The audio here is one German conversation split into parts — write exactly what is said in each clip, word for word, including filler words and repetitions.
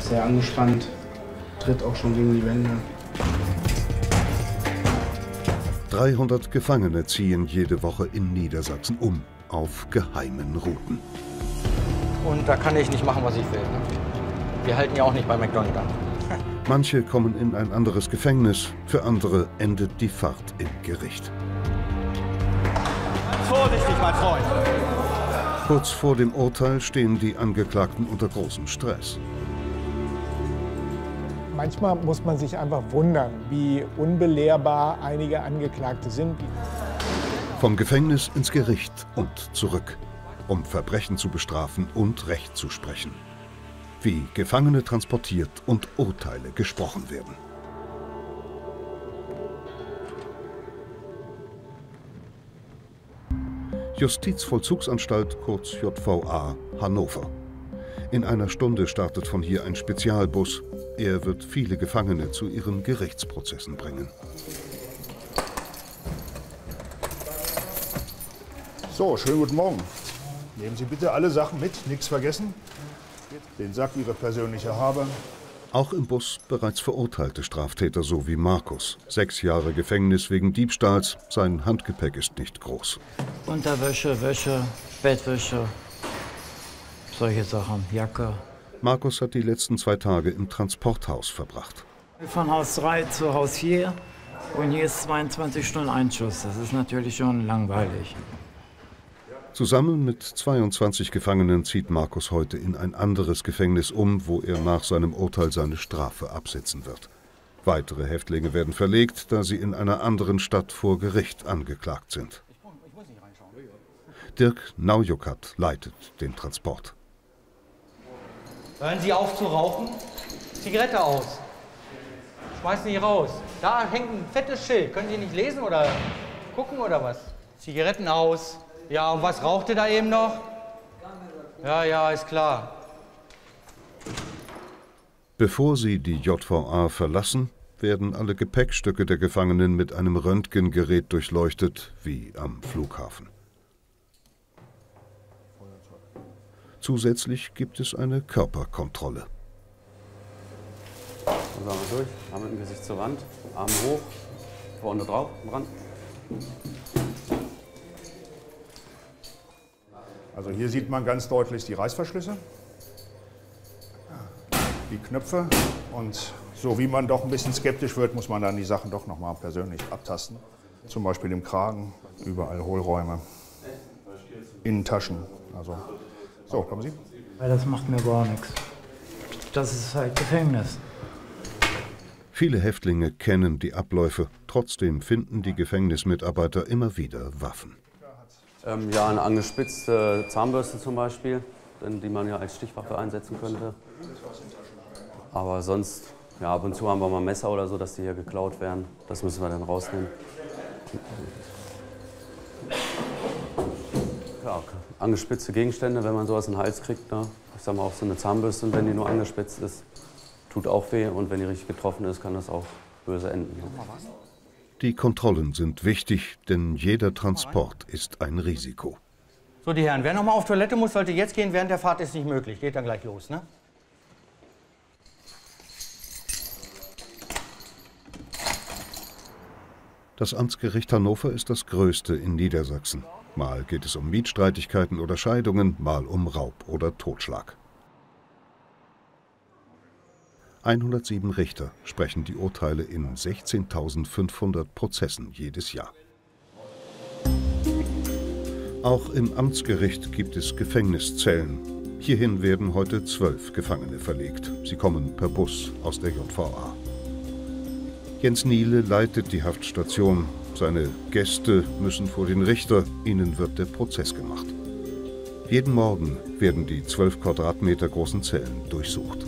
sehr angespannt, tritt auch schon gegen die Wände. dreihundert Gefangene ziehen jede Woche in Niedersachsen um, auf geheimen Routen. Und da kann ich nicht machen, was ich will. Wir halten ja auch nicht bei McDonald's an. Manche kommen in ein anderes Gefängnis, für andere endet die Fahrt im Gericht. Vorsichtig, mein Freund! Kurz vor dem Urteil stehen die Angeklagten unter großem Stress. Manchmal muss man sich einfach wundern, wie unbelehrbar einige Angeklagte sind. Vom Gefängnis ins Gericht und zurück, um Verbrechen zu bestrafen und Recht zu sprechen. Wie Gefangene transportiert und Urteile gesprochen werden. Justizvollzugsanstalt, kurz J V A, Hannover. In einer Stunde startet von hier ein Spezialbus. Er wird viele Gefangene zu ihren Gerichtsprozessen bringen. So, schönen guten Morgen. Nehmen Sie bitte alle Sachen mit, nichts vergessen. Den Sack, Ihre persönliche Habe. Auch im Bus bereits verurteilte Straftäter, so wie Markus. Sechs Jahre Gefängnis wegen Diebstahls. Sein Handgepäck ist nicht groß. Unterwäsche, Wäsche, Bettwäsche, solche Sachen, Jacke. Markus hat die letzten zwei Tage im Transporthaus verbracht. Von Haus drei zu Haus vier und hier ist zweiundzwanzig Stunden Einschuss. Das ist natürlich schon langweilig. Zusammen mit zweiundzwanzig Gefangenen zieht Markus heute in ein anderes Gefängnis um, wo er nach seinem Urteil seine Strafe absitzen wird. Weitere Häftlinge werden verlegt, da sie in einer anderen Stadt vor Gericht angeklagt sind. Dirk Naujukat leitet den Transport. Hören Sie auf zu rauchen? Zigarette aus. Schmeißen Sie raus. Da hängt ein fettes Schild. Können Sie nicht lesen oder gucken oder was? Zigaretten aus. Ja, und was raucht ihr da eben noch? Ja, ja, ist klar. Bevor sie die J V A verlassen, werden alle Gepäckstücke der Gefangenen mit einem Röntgengerät durchleuchtet, wie am Flughafen. Zusätzlich gibt es eine Körperkontrolle. Dann sagen wir durch, Arm mit dem Gesicht zur Wand, Arm hoch, vorne drauf, dran. Also hier sieht man ganz deutlich die Reißverschlüsse, die Knöpfe und so wie man doch ein bisschen skeptisch wird, muss man dann die Sachen doch noch mal persönlich abtasten. Zum Beispiel im Kragen, überall Hohlräume, Innentaschen. Also so, kommen Sie. Weil das macht mir gar nichts. Das ist halt Gefängnis. Viele Häftlinge kennen die Abläufe. Trotzdem finden die Gefängnismitarbeiter immer wieder Waffen. Ähm, ja, eine angespitzte Zahnbürste zum Beispiel, die man ja als Stichwaffe einsetzen könnte. Aber sonst, ja, ab und zu haben wir mal Messer oder so, dass die hier geklaut werden. Das müssen wir dann rausnehmen. Ja, angespitzte Gegenstände, wenn man sowas in den Hals kriegt, ne? Ich sag mal auch so eine Zahnbürste, wenn die nur angespitzt ist, tut auch weh. Und wenn die richtig getroffen ist, kann das auch böse enden. Ne? Die Kontrollen sind wichtig, denn jeder Transport ist ein Risiko. So, die Herren, wer noch mal auf Toilette muss, sollte jetzt gehen. Während der Fahrt ist nicht möglich. Geht dann gleich los, ne? Das Amtsgericht Hannover ist das größte in Niedersachsen. Mal geht es um Mietstreitigkeiten oder Scheidungen, mal um Raub oder Totschlag. hundertsieben Richter sprechen die Urteile in sechzehntausendfünfhundert Prozessen jedes Jahr. Auch im Amtsgericht gibt es Gefängniszellen. Hierhin werden heute zwölf Gefangene verlegt. Sie kommen per Bus aus der J V A. Jens Niele leitet die Haftstation. Seine Gäste müssen vor den Richter, ihnen wird der Prozess gemacht. Jeden Morgen werden die zwölf Quadratmeter großen Zellen durchsucht.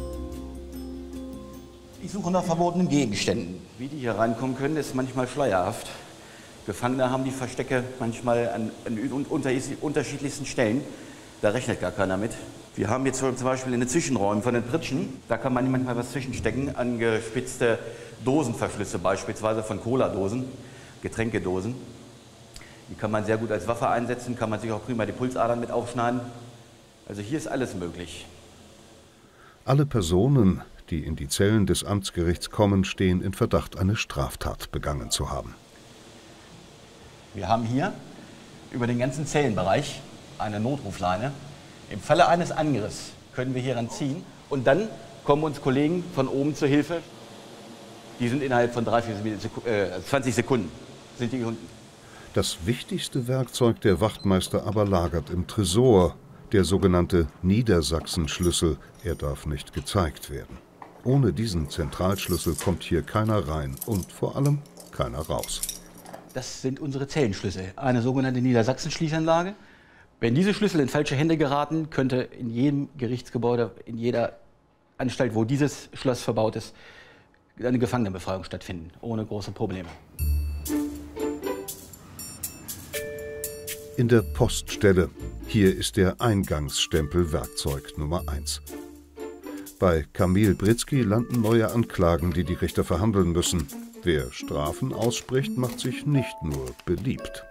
Ich suche nach verbotenen Gegenständen. Wie die hier reinkommen können, ist manchmal schleierhaft. Gefangene haben die Verstecke manchmal an, an unter, unterschiedlichsten Stellen. Da rechnet gar keiner mit. Wir haben jetzt zum Beispiel in den Zwischenräumen von den Pritschen, da kann man manchmal was zwischenstecken, angespitzte Dosenverschlüsse beispielsweise von Cola-Dosen, Getränkedosen. Die kann man sehr gut als Waffe einsetzen, kann man sich auch prima die Pulsadern mit aufschneiden. Also hier ist alles möglich. Alle Personen, die in die Zellen des Amtsgerichts kommen, stehen in Verdacht, eine Straftat begangen zu haben. Wir haben hier über den ganzen Zellenbereich eine Notrufleine. Im Falle eines Angriffs können wir hieran ziehen und dann kommen uns Kollegen von oben zur Hilfe. Die sind innerhalb von drei, vier, äh, zwanzig Sekunden sind die unten. Das wichtigste Werkzeug der Wachtmeister aber lagert im Tresor, der sogenannte Niedersachsen-Schlüssel. Er darf nicht gezeigt werden. Ohne diesen Zentralschlüssel kommt hier keiner rein und vor allem keiner raus. Das sind unsere Zellenschlüssel, eine sogenannte Niedersachsen-Schließanlage. Wenn diese Schlüssel in falsche Hände geraten, könnte in jedem Gerichtsgebäude, in jeder Anstalt, wo dieses Schloss verbaut ist, eine Gefangenenbefreiung stattfinden, ohne große Probleme. In der Poststelle. Hier ist der Eingangsstempel Werkzeug Nummer eins. Bei Kamil Britzky landen neue Anklagen, die die Richter verhandeln müssen. Wer Strafen ausspricht, macht sich nicht nur beliebt.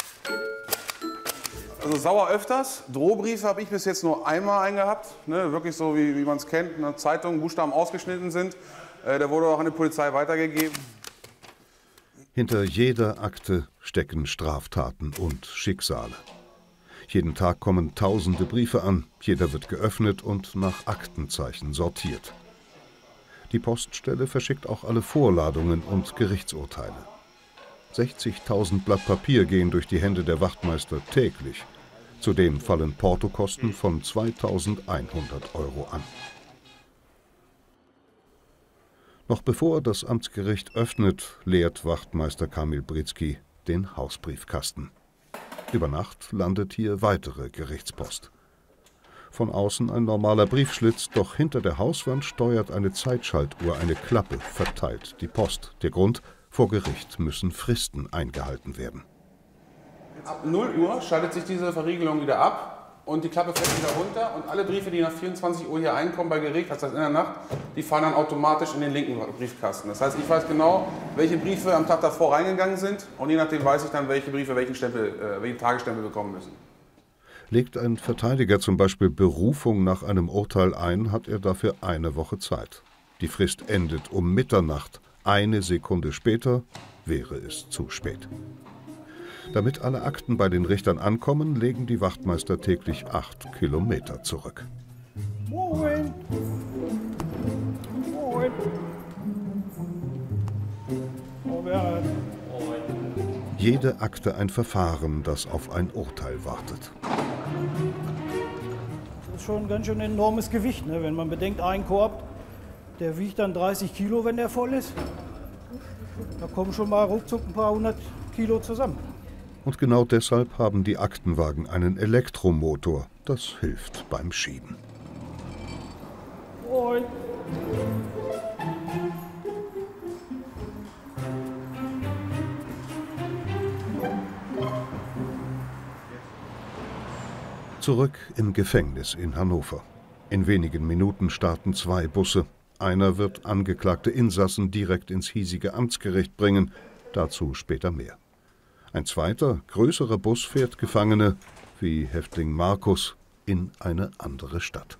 Also sauer öfters. Drohbriefe habe ich bis jetzt nur einmal eingehabt. Ne, wirklich so, wie, wie man es kennt. Eine Zeitung, Buchstaben ausgeschnitten sind. Äh, der wurde auch an die Polizei weitergegeben. Hinter jeder Akte stecken Straftaten und Schicksale. Jeden Tag kommen tausende Briefe an, jeder wird geöffnet und nach Aktenzeichen sortiert. Die Poststelle verschickt auch alle Vorladungen und Gerichtsurteile. sechzigtausend Blatt Papier gehen durch die Hände der Wachtmeister täglich. Zudem fallen Portokosten von zweitausendeinhundert Euro an. Noch bevor das Amtsgericht öffnet, leert Wachtmeister Kamil Britzky den Hausbriefkasten. Über Nacht landet hier weitere Gerichtspost. Von außen ein normaler Briefschlitz, doch hinter der Hauswand steuert eine Zeitschaltuhr eine Klappe, verteilt die Post. Der Grund: vor Gericht müssen Fristen eingehalten werden. Ab null Uhr schaltet sich diese Verriegelung wieder ab und die Klappe fällt wieder runter und alle Briefe, die nach vierundzwanzig Uhr hier einkommen bei Gericht, das heißt in der Nacht, die fahren dann automatisch in den linken Briefkasten. Das heißt, ich weiß genau, welche Briefe am Tag davor reingegangen sind und je nachdem weiß ich dann, welche Briefe welchen, Stempel, äh, welchen Tagesstempel bekommen müssen. Legt ein Verteidiger zum Beispiel Berufung nach einem Urteil ein, hat er dafür eine Woche Zeit. Die Frist endet um Mitternacht. Eine Sekunde später wäre es zu spät. Damit alle Akten bei den Richtern ankommen, legen die Wachtmeister täglich acht Kilometer zurück. Moin! Moin! Oh, Bernd. Jede Akte ein Verfahren, das auf ein Urteil wartet. Das ist schon ganz schön ein enormes Gewicht, ne? Wenn man bedenkt, ein Korb, der wiegt dann dreißig Kilo, wenn der voll ist. Da kommen schon mal ruckzuck ein paar hundert Kilo zusammen. Und genau deshalb haben die Aktenwagen einen Elektromotor. Das hilft beim Schieben. Moin. Zurück im Gefängnis in Hannover. In wenigen Minuten starten zwei Busse. Einer wird angeklagte Insassen direkt ins hiesige Amtsgericht bringen. Dazu später mehr. Ein zweiter, größerer Bus fährt Gefangene, wie Häftling Markus, in eine andere Stadt.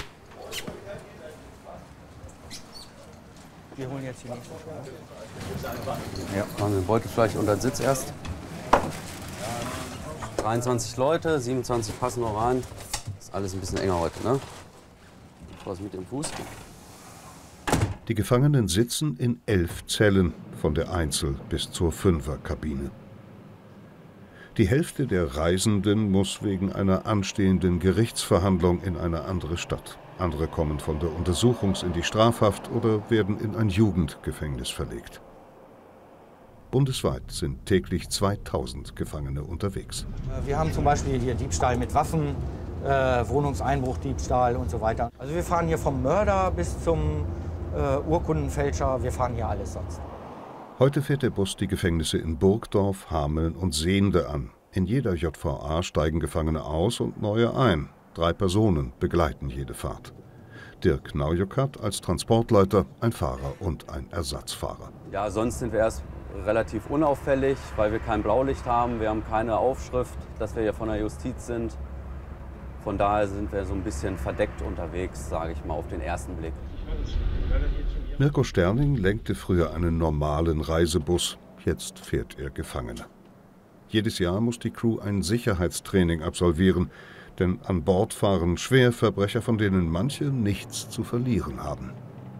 Wir holen jetzt die nächste Schuhe. Ja, machen wir den Beutel vielleicht unter den Sitz erst. dreiundzwanzig Leute, siebenundzwanzig passen noch rein. Ist alles ein bisschen enger heute, ne? Was mit dem Fuß? Die Gefangenen sitzen in elf Zellen, von der Einzel- bis zur Fünferkabine. Die Hälfte der Reisenden muss wegen einer anstehenden Gerichtsverhandlung in eine andere Stadt. Andere kommen von der Untersuchungs- in die Strafhaft oder werden in ein Jugendgefängnis verlegt. Bundesweit sind täglich zweitausend Gefangene unterwegs. Wir haben zum Beispiel hier Diebstahl mit Waffen, äh, Wohnungseinbruch, Diebstahl und so weiter. Also wir fahren hier vom Mörder bis zum äh, Urkundenfälscher, wir fahren hier alles sonst. Heute fährt der Bus die Gefängnisse in Burgdorf, Hameln und Sehnde an. In jeder J V A steigen Gefangene aus und neue ein. Drei Personen begleiten jede Fahrt. Dirk Naujokat als Transportleiter, ein Fahrer und ein Ersatzfahrer. Ja, sonst sind wir erst relativ unauffällig, weil wir kein Blaulicht haben. Wir haben keine Aufschrift, dass wir hier von der Justiz sind. Von daher sind wir so ein bisschen verdeckt unterwegs, sage ich mal, auf den ersten Blick. Mirko Sterning lenkte früher einen normalen Reisebus, jetzt fährt er Gefangene. Jedes Jahr muss die Crew ein Sicherheitstraining absolvieren, denn an Bord fahren Schwerverbrecher, von denen manche nichts zu verlieren haben.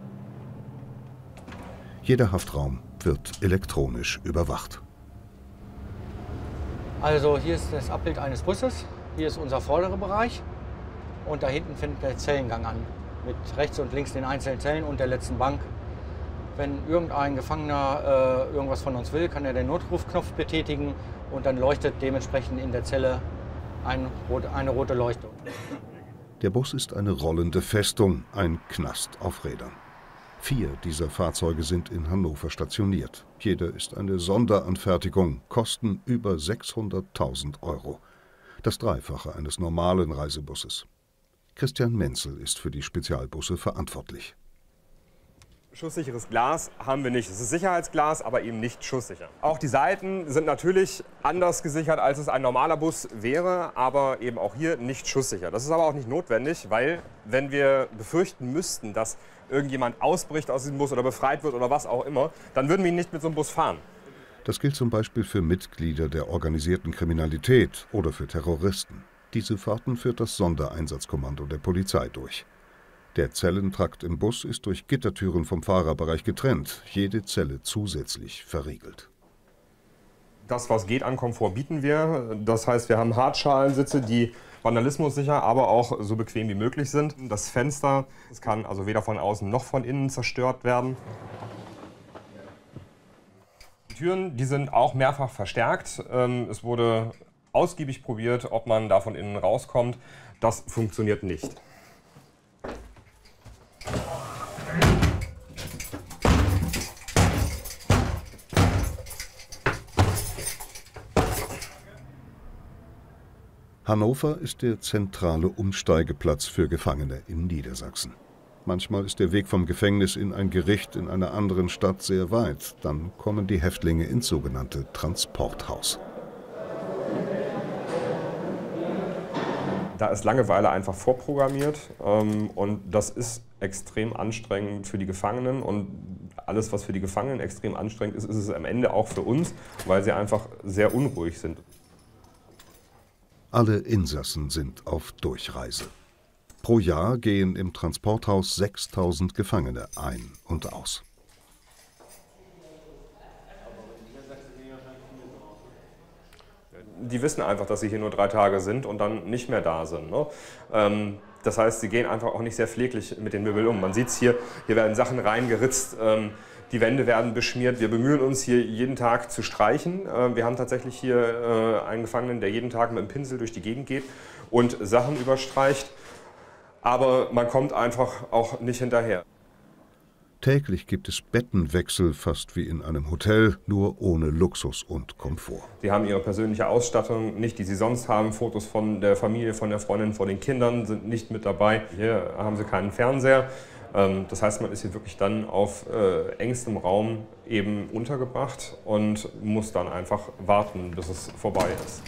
Jeder Haftraum wird elektronisch überwacht. Also hier ist das Abbild eines Busses, hier ist unser vorderer Bereich und da hinten findet der Zellengang an. Mit rechts und links den einzelnen Zellen und der letzten Bank. Wenn irgendein Gefangener äh, irgendwas von uns will, kann er den Notrufknopf betätigen und dann leuchtet dementsprechend in der Zelle ein, eine rote Leuchte. Der Bus ist eine rollende Festung, ein Knast auf Rädern. Vier dieser Fahrzeuge sind in Hannover stationiert. Jeder ist eine Sonderanfertigung, kosten über sechshunderttausend Euro. Das Dreifache eines normalen Reisebusses. Christian Menzel ist für die Spezialbusse verantwortlich. Schusssicheres Glas haben wir nicht. Es ist Sicherheitsglas, aber eben nicht schusssicher. Auch die Seiten sind natürlich anders gesichert, als es ein normaler Bus wäre, aber eben auch hier nicht schusssicher. Das ist aber auch nicht notwendig, weil wenn wir befürchten müssten, dass irgendjemand ausbricht aus diesem Bus oder befreit wird oder was auch immer, dann würden wir ihn nicht mit so einem Bus fahren. Das gilt zum Beispiel für Mitglieder der organisierten Kriminalität oder für Terroristen. Diese Fahrten führt das Sondereinsatzkommando der Polizei durch. Der Zellentrakt im Bus ist durch Gittertüren vom Fahrerbereich getrennt, jede Zelle zusätzlich verriegelt. Das, was geht an Komfort, bieten wir. Das heißt, wir haben Hartschalensitze, die vandalismussicher, aber auch so bequem wie möglich sind. Das Fenster, das kann also weder von außen noch von innen zerstört werden. Die Türen, die sind auch mehrfach verstärkt. Es wurde ausgiebig probiert, ob man da von innen rauskommt. Das funktioniert nicht. Hannover ist der zentrale Umsteigeplatz für Gefangene in Niedersachsen. Manchmal ist der Weg vom Gefängnis in ein Gericht in einer anderen Stadt sehr weit. Dann kommen die Häftlinge ins sogenannte Transporthaus. Da ist Langeweile einfach vorprogrammiert ähm, und das ist extrem anstrengend für die Gefangenen und alles, was für die Gefangenen extrem anstrengend ist, ist es am Ende auch für uns, weil sie einfach sehr unruhig sind. Alle Insassen sind auf Durchreise. Pro Jahr gehen im Transporthaus sechstausend Gefangene ein und aus. Die wissen einfach, dass sie hier nur drei Tage sind und dann nicht mehr da sind. Ne? Ähm, das heißt, sie gehen einfach auch nicht sehr pfleglich mit den Möbeln um. Man sieht es hier, hier werden Sachen reingeritzt, ähm, die Wände werden beschmiert. Wir bemühen uns hier jeden Tag zu streichen. Äh, wir haben tatsächlich hier äh, einen Gefangenen, der jeden Tag mit dem Pinsel durch die Gegend geht und Sachen überstreicht. Aber man kommt einfach auch nicht hinterher. Täglich gibt es Bettenwechsel, fast wie in einem Hotel, nur ohne Luxus und Komfort. Sie haben ihre persönliche Ausstattung nicht, die sie sonst haben. Fotos von der Familie, von der Freundin, von den Kindern sind nicht mit dabei. Hier haben sie keinen Fernseher. Das heißt, man ist hier wirklich dann auf äh, engstem Raum eben untergebracht und muss dann einfach warten, bis es vorbei ist.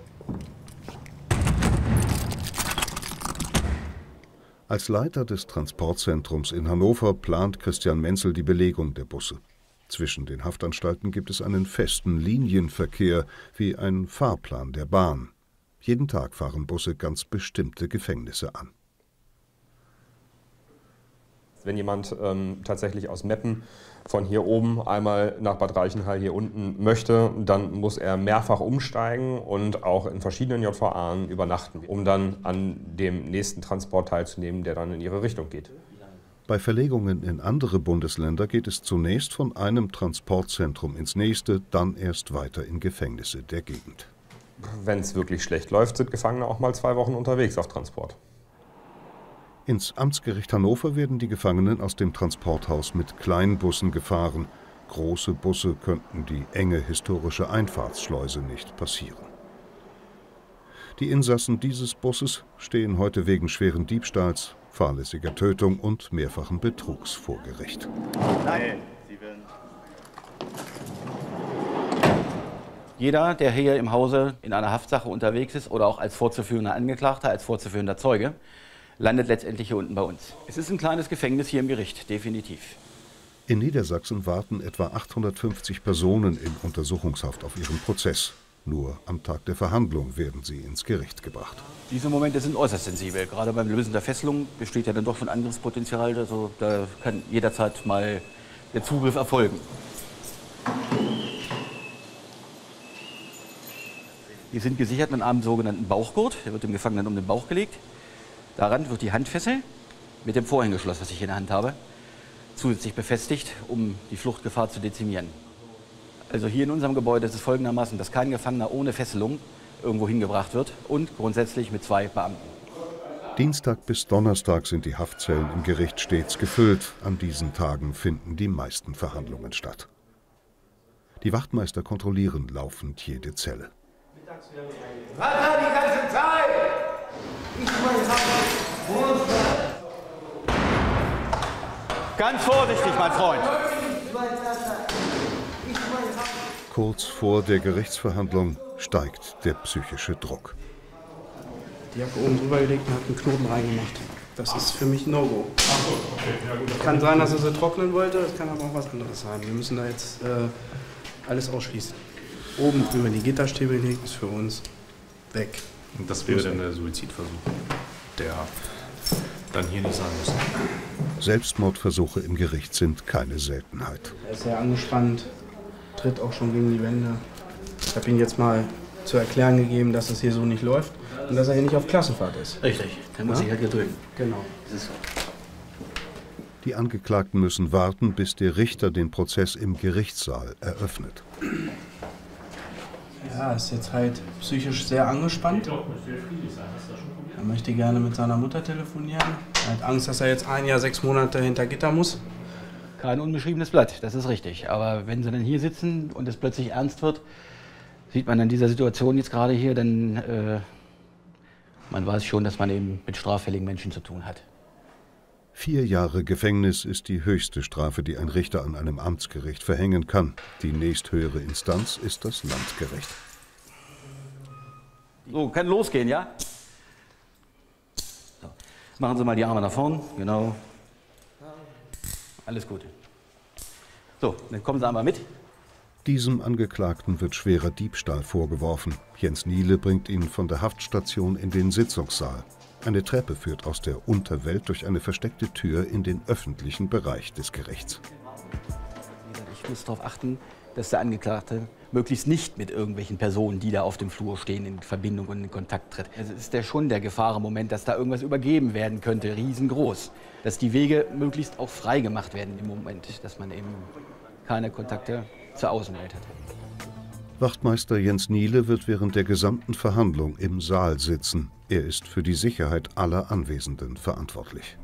Als Leiter des Transportzentrums in Hannover plant Christian Menzel die Belegung der Busse. Zwischen den Haftanstalten gibt es einen festen Linienverkehr, wie ein Fahrplan der Bahn. Jeden Tag fahren Busse ganz bestimmte Gefängnisse an. Wenn jemand ähm, tatsächlich aus Meppen von hier oben einmal nach Bad Reichenhall hier unten möchte, dann muss er mehrfach umsteigen und auch in verschiedenen J V A übernachten, um dann an dem nächsten Transport teilzunehmen, der dann in ihre Richtung geht. Bei Verlegungen in andere Bundesländer geht es zunächst von einem Transportzentrum ins nächste, dann erst weiter in Gefängnisse der Gegend. Wenn es wirklich schlecht läuft, sind Gefangene auch mal zwei Wochen unterwegs auf Transport. Ins Amtsgericht Hannover werden die Gefangenen aus dem Transporthaus mit Kleinbussen gefahren. Große Busse könnten die enge historische Einfahrtsschleuse nicht passieren. Die Insassen dieses Busses stehen heute wegen schweren Diebstahls, fahrlässiger Tötung und mehrfachen Betrugs vor Gericht. Nein, Sie werden. Jeder, der hier im Hause in einer Haftsache unterwegs ist oder auch als vorzuführender Angeklagter, als vorzuführender Zeuge, landet letztendlich hier unten bei uns. Es ist ein kleines Gefängnis hier im Gericht, definitiv. In Niedersachsen warten etwa achthundertfünfzig Personen in Untersuchungshaft auf ihren Prozess. Nur am Tag der Verhandlung werden sie ins Gericht gebracht. Diese Momente sind äußerst sensibel. Gerade beim Lösen der Fesselung besteht ja dann doch schon Angriffspotenzial. Also da kann jederzeit mal der Zugriff erfolgen. Wir sind gesichert mit einem sogenannten Bauchgurt. Der wird dem Gefangenen um den Bauch gelegt. Daran wird die Handfessel mit dem Vorhängeschloss, das ich in der Hand habe, zusätzlich befestigt, um die Fluchtgefahr zu dezimieren. Also hier in unserem Gebäude ist es folgendermaßen, dass kein Gefangener ohne Fesselung irgendwo hingebracht wird und grundsätzlich mit zwei Beamten. Dienstag bis Donnerstag sind die Haftzellen im Gericht stets gefüllt. An diesen Tagen finden die meisten Verhandlungen statt. Die Wachtmeister kontrollieren laufend jede Zelle. Warte die ganze Zeit! Ich meine, Ganz vorsichtig, mein Freund! Kurz vor der Gerichtsverhandlung steigt der psychische Druck. Die Jacke oben drüber gelegt und hat einen Knoten reingemacht. Das ist für mich ein No-Go. Kann sein, dass er sie trocknen wollte, es kann aber auch was anderes sein. Wir müssen da jetzt äh, alles ausschließen. Oben über die Gitterstäbe legen ist für uns weg. Und das wäre dann der Suizidversuch, der dann hier nicht sein muss. Selbstmordversuche im Gericht sind keine Seltenheit. Er ist sehr angespannt, tritt auch schon gegen die Wände. Ich habe ihm jetzt mal zu erklären gegeben, dass es hier so nicht läuft und dass er hier nicht auf Klassenfahrt ist. Richtig, der muss sich halt gedrücken. Genau. Das ist so. Die Angeklagten müssen warten, bis der Richter den Prozess im Gerichtssaal eröffnet. Ja, er ist jetzt halt psychisch sehr angespannt. Er möchte gerne mit seiner Mutter telefonieren. Er hat Angst, dass er jetzt ein Jahr, sechs Monate hinter Gitter muss. Kein unbeschriebenes Blatt, das ist richtig. Aber wenn sie dann hier sitzen und es plötzlich ernst wird, sieht man in dieser Situation jetzt gerade hier, dann äh, man weiß schon, dass man eben mit straffälligen Menschen zu tun hat. Vier Jahre Gefängnis ist die höchste Strafe, die ein Richter an einem Amtsgericht verhängen kann. Die nächsthöhere Instanz ist das Landgericht. So, kann losgehen, ja? So. Machen Sie mal die Arme nach vorn, genau. Alles gut. So, dann kommen Sie einmal mit. Diesem Angeklagten wird schwerer Diebstahl vorgeworfen. Jens Niele bringt ihn von der Haftstation in den Sitzungssaal. Eine Treppe führt aus der Unterwelt durch eine versteckte Tür in den öffentlichen Bereich des Gerichts. Ich muss darauf achten, dass der Angeklagte möglichst nicht mit irgendwelchen Personen, die da auf dem Flur stehen, in Verbindung und in Kontakt tritt. Also ist ja schon der Gefahrenmoment, dass da irgendwas übergeben werden könnte, riesengroß. Dass die Wege möglichst auch frei gemacht werden im Moment, dass man eben keine Kontakte zur Außenwelt hat. Wachtmeister Jens Niele wird während der gesamten Verhandlung im Saal sitzen. Er ist für die Sicherheit aller Anwesenden verantwortlich.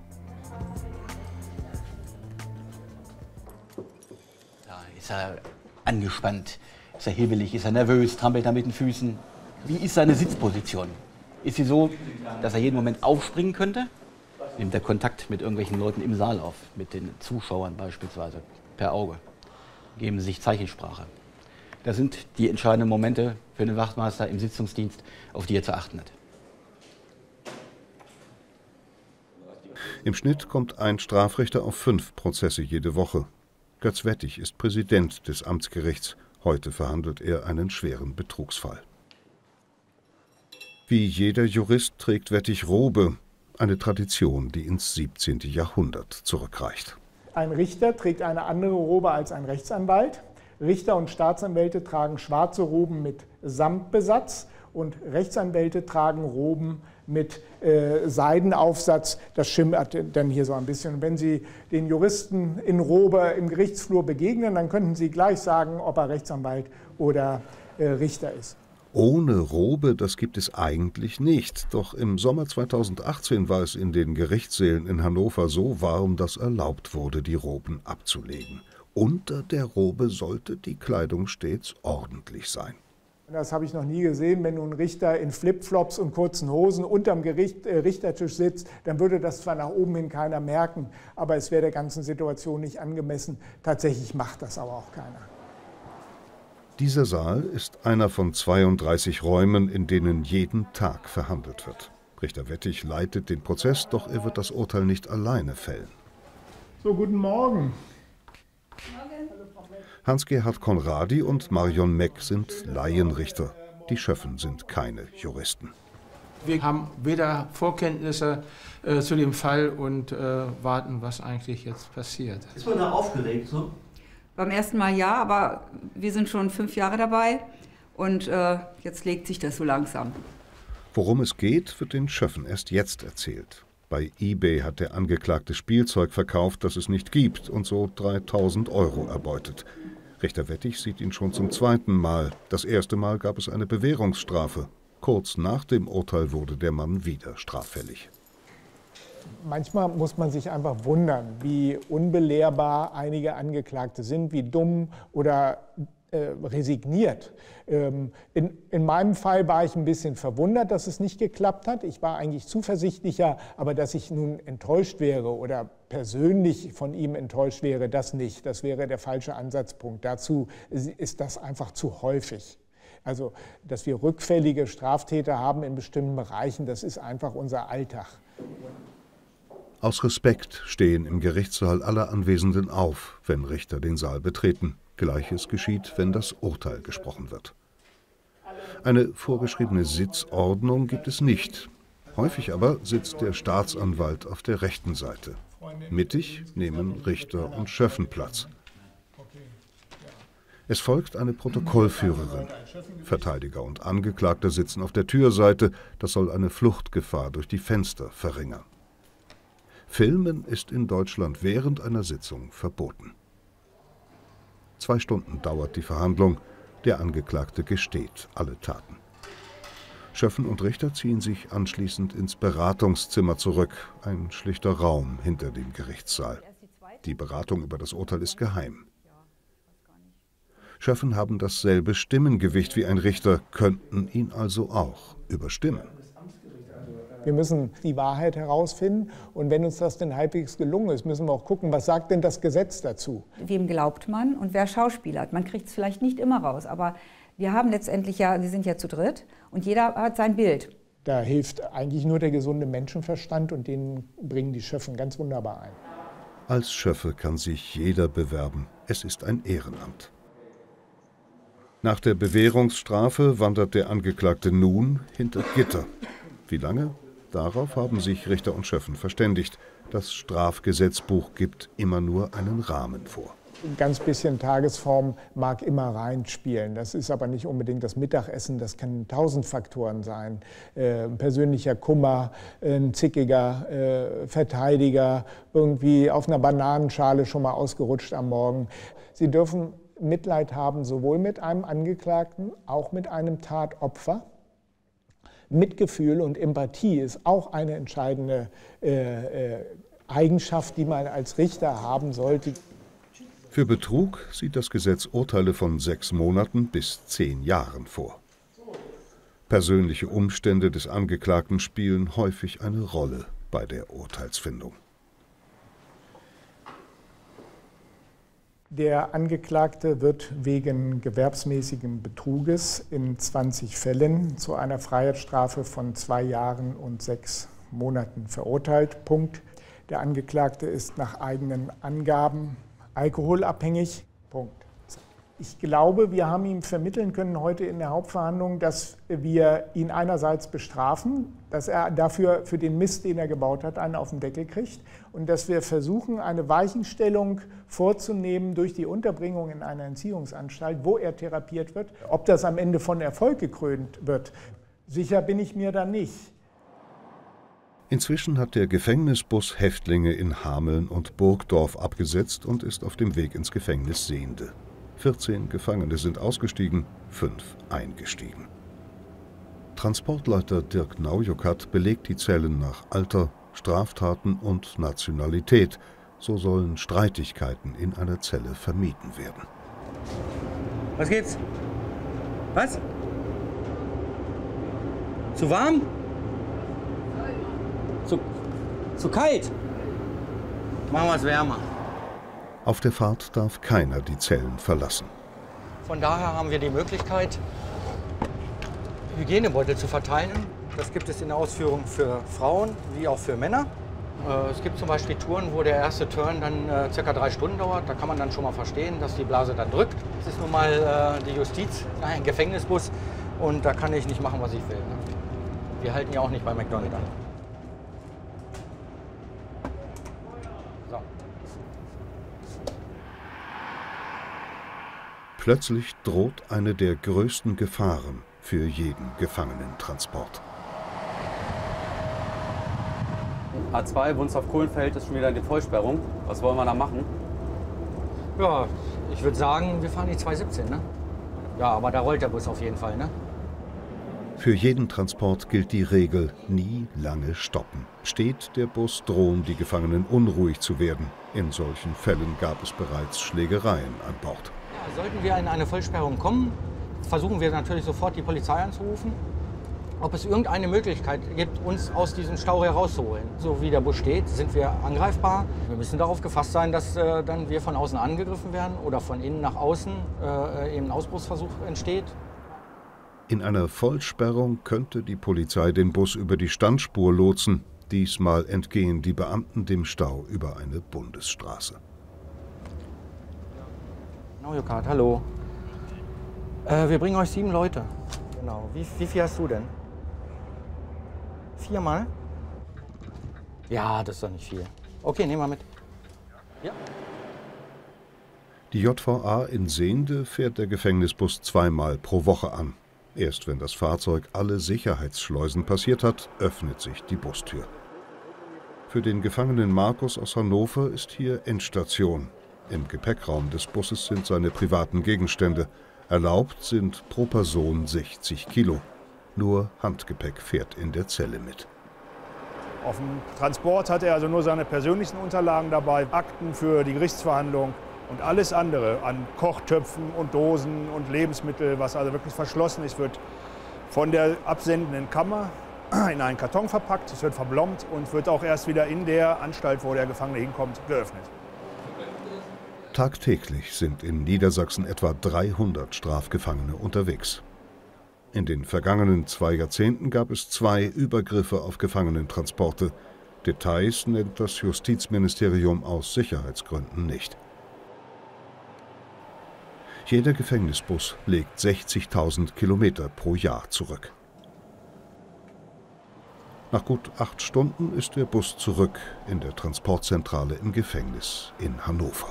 Da ist er angespannt, ist er hibbelig, ist er nervös, trampelt er mit den Füßen. Wie ist seine Sitzposition? Ist sie so, dass er jeden Moment aufspringen könnte? Nimmt er Kontakt mit irgendwelchen Leuten im Saal auf, mit den Zuschauern beispielsweise, per Auge? Geben sie sich Zeichensprache? Das sind die entscheidenden Momente für den Wachtmeister im Sitzungsdienst, auf die er zu achten hat. Im Schnitt kommt ein Strafrichter auf fünf Prozesse jede Woche. Götz Wettig ist Präsident des Amtsgerichts. Heute verhandelt er einen schweren Betrugsfall. Wie jeder Jurist trägt Wettig Robe, eine Tradition, die ins siebzehnte Jahrhundert zurückreicht. Ein Richter trägt eine andere Robe als ein Rechtsanwalt. Richter und Staatsanwälte tragen schwarze Roben mit Samtbesatz und Rechtsanwälte tragen Roben mit äh, Seidenaufsatz. Das schimmert dann hier so ein bisschen. Und wenn Sie den Juristen in Robe im Gerichtsflur begegnen, dann könnten Sie gleich sagen, ob er Rechtsanwalt oder äh, Richter ist. Ohne Robe, das gibt es eigentlich nicht. Doch im Sommer zweitausendachtzehn war es in den Gerichtssälen in Hannover so warm, dass erlaubt wurde, die Roben abzulegen. Unter der Robe sollte die Kleidung stets ordentlich sein. Das habe ich noch nie gesehen. Wenn nun ein Richter in Flipflops und kurzen Hosen unterm Gericht, äh, Richtertisch sitzt, dann würde das zwar nach oben hin keiner merken, aber es wäre der ganzen Situation nicht angemessen. Tatsächlich macht das aber auch keiner. Dieser Saal ist einer von zweiunddreißig Räumen, in denen jeden Tag verhandelt wird. Richter Wettig leitet den Prozess, doch er wird das Urteil nicht alleine fällen. So, guten Morgen. Hans-Gerhard Conradi und Marion Meck sind Laienrichter. Die Schöffen sind keine Juristen. Wir haben weder Vorkenntnisse äh, zu dem Fall und äh, warten, was eigentlich jetzt passiert. Ist man da aufgeregt so? Beim ersten Mal ja, aber wir sind schon fünf Jahre dabei und äh, jetzt legt sich das so langsam. Worum es geht, wird den Schöffen erst jetzt erzählt. Bei eBay hat der Angeklagte Spielzeug verkauft, das es nicht gibt, und so dreitausend Euro erbeutet. Richter Wettig sieht ihn schon zum zweiten Mal. Das erste Mal gab es eine Bewährungsstrafe. Kurz nach dem Urteil wurde der Mann wieder straffällig. Manchmal muss man sich einfach wundern, wie unbelehrbar einige Angeklagte sind, wie dumm oder äh, resigniert. Ähm, in, in meinem Fall war ich ein bisschen verwundert, dass es nicht geklappt hat. Ich war eigentlich zuversichtlicher, aber dass ich nun enttäuscht wäre oder persönlich von ihm enttäuscht wäre, das nicht. Das wäre der falsche Ansatzpunkt. Dazu ist das einfach zu häufig. Also, dass wir rückfällige Straftäter haben in bestimmten Bereichen, das ist einfach unser Alltag. Aus Respekt stehen im Gerichtssaal alle Anwesenden auf, wenn Richter den Saal betreten. Gleiches geschieht, wenn das Urteil gesprochen wird. Eine vorgeschriebene Sitzordnung gibt es nicht. Häufig aber sitzt der Staatsanwalt auf der rechten Seite. Mittig nehmen Richter und Schöffen Platz. Es folgt eine Protokollführerin. Verteidiger und Angeklagter sitzen auf der Türseite. Das soll eine Fluchtgefahr durch die Fenster verringern. Filmen ist in Deutschland während einer Sitzung verboten. Zwei Stunden dauert die Verhandlung. Der Angeklagte gesteht alle Taten. Schöffen und Richter ziehen sich anschließend ins Beratungszimmer zurück, ein schlichter Raum hinter dem Gerichtssaal. Die Beratung über das Urteil ist geheim. Schöffen haben dasselbe Stimmengewicht wie ein Richter, könnten ihn also auch überstimmen. Wir müssen die Wahrheit herausfinden und wenn uns das denn halbwegs gelungen ist, müssen wir auch gucken, was sagt denn das Gesetz dazu? Wem glaubt man und wer schauspielert? Man kriegt es vielleicht nicht immer raus, aber wir haben letztendlich ja, wir sind ja zu dritt und jeder hat sein Bild. Da hilft eigentlich nur der gesunde Menschenverstand und den bringen die Schöffen ganz wunderbar ein. Als Schöffe kann sich jeder bewerben. Es ist ein Ehrenamt. Nach der Bewährungsstrafe wandert der Angeklagte nun hinter Gitter. Wie lange? Darauf haben sich Richter und Schöffen verständigt. Das Strafgesetzbuch gibt immer nur einen Rahmen vor. Ein ganz bisschen Tagesform mag immer reinspielen. Das ist aber nicht unbedingt das Mittagessen. Das können tausend Faktoren sein. Äh, ein persönlicher Kummer, ein zickiger äh, Verteidiger, irgendwie auf einer Bananenschale schon mal ausgerutscht am Morgen. Sie dürfen Mitleid haben, sowohl mit einem Angeklagten, auch mit einem Tatopfer. Mitgefühl und Empathie ist auch eine entscheidende äh, äh, Eigenschaft, die man als Richter haben sollte. Für Betrug sieht das Gesetz Urteile von sechs Monaten bis zehn Jahren vor. Persönliche Umstände des Angeklagten spielen häufig eine Rolle bei der Urteilsfindung. Der Angeklagte wird wegen gewerbsmäßigen Betruges in zwanzig Fällen zu einer Freiheitsstrafe von zwei Jahren und sechs Monaten verurteilt. Punkt. Der Angeklagte ist nach eigenen Angaben alkoholabhängig. Punkt. Ich glaube, wir haben ihm vermitteln können heute in der Hauptverhandlung, dass wir ihn einerseits bestrafen, dass er dafür für den Mist, den er gebaut hat, einen auf den Deckel kriegt und dass wir versuchen, eine Weichenstellung vorzunehmen durch die Unterbringung in einer Entziehungsanstalt, wo er therapiert wird. Ob das am Ende von Erfolg gekrönt wird, sicher bin ich mir da nicht. Inzwischen hat der Gefängnisbus Häftlinge in Hameln und Burgdorf abgesetzt und ist auf dem Weg ins Gefängnis Sehnde. vierzehn Gefangene sind ausgestiegen, fünf eingestiegen. Transportleiter Dirk Naujukat belegt die Zellen nach Alter, Straftaten und Nationalität. So sollen Streitigkeiten in einer Zelle vermieden werden. Was gibt's? Was? Zu warm? Zu, zu kalt? Machen wir es wärmer. Auf der Fahrt darf keiner die Zellen verlassen. Von daher haben wir die Möglichkeit, Hygienebeutel zu verteilen. Das gibt es in der Ausführung für Frauen wie auch für Männer. Es gibt zum Beispiel Touren, wo der erste Turn dann äh, circa drei Stunden dauert. Da kann man dann schon mal verstehen, dass die Blase dann drückt. Es ist nun mal äh, die Justiz, ein Gefängnisbus, und da kann ich nicht machen, was ich will. Ne? Wir halten ja auch nicht bei McDonald's an. So. Plötzlich droht eine der größten Gefahren für jeden Gefangenentransport. A zwei, Wunstorf-Kohlenfeld ist schon wieder in die Vollsperrung. Was wollen wir da machen? Ja, ich würde sagen, wir fahren die zwei siebzehn, ne? Ja, aber da rollt der Bus auf jeden Fall, ne? Für jeden Transport gilt die Regel, nie lange stoppen. Steht der Bus, drohen die Gefangenen unruhig zu werden. In solchen Fällen gab es bereits Schlägereien an Bord. Ja, sollten wir in eine Vollsperrung kommen, versuchen wir natürlich sofort die Polizei anzurufen, ob es irgendeine Möglichkeit gibt, uns aus diesem Stau herauszuholen. So wie der Bus steht, sind wir angreifbar. Wir müssen darauf gefasst sein, dass äh, dann wir von außen angegriffen werden oder von innen nach außen äh, eben ein Ausbruchsversuch entsteht. In einer Vollsperrung könnte die Polizei den Bus über die Standspur lotsen. Diesmal entgehen die Beamten dem Stau über eine Bundesstraße. Naujokart, hallo. Äh, wir bringen euch sieben Leute. Genau. Wie, wie viel hast du denn? Viermal? Ja, das ist doch nicht viel. Okay, nehmen wir mit. Ja. Die J V A in Sehnde fährt der Gefängnisbus zweimal pro Woche an. Erst wenn das Fahrzeug alle Sicherheitsschleusen passiert hat, öffnet sich die Bustür. Für den Gefangenen Markus aus Hannover ist hier Endstation. Im Gepäckraum des Busses sind seine privaten Gegenstände. Erlaubt sind pro Person sechzig Kilo. Nur Handgepäck fährt in der Zelle mit. Auf dem Transport hat er also nur seine persönlichen Unterlagen dabei, Akten für die Gerichtsverhandlung und alles andere an Kochtöpfen und Dosen und Lebensmittel, was also wirklich verschlossen ist, wird von der absendenden Kammer in einen Karton verpackt, es wird verblombt und wird auch erst wieder in der Anstalt, wo der Gefangene hinkommt, geöffnet. Tagtäglich sind in Niedersachsen etwa dreihundert Strafgefangene unterwegs. In den vergangenen zwei Jahrzehnten gab es zwei Übergriffe auf Gefangenentransporte. Details nennt das Justizministerium aus Sicherheitsgründen nicht. Jeder Gefängnisbus legt sechzigtausend Kilometer pro Jahr zurück. Nach gut acht Stunden ist der Bus zurück in der Transportzentrale im Gefängnis in Hannover.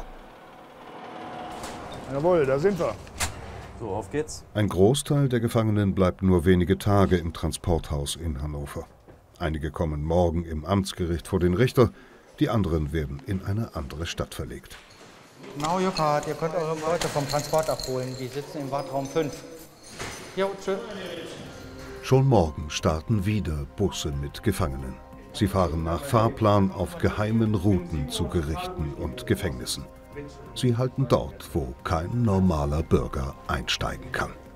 Jawohl, da sind wir. So, auf geht's. Ein Großteil der Gefangenen bleibt nur wenige Tage im Transporthaus in Hannover. Einige kommen morgen im Amtsgericht vor den Richter, die anderen werden in eine andere Stadt verlegt. Naujokart, ihr könnt eure Leute vom Transport abholen. Die sitzen im Wartraum fünf. Jo, tschö. Schon morgen starten wieder Busse mit Gefangenen. Sie fahren nach Fahrplan auf geheimen Routen zu Gerichten und Gefängnissen. Sie halten dort, wo kein normaler Bürger einsteigen kann.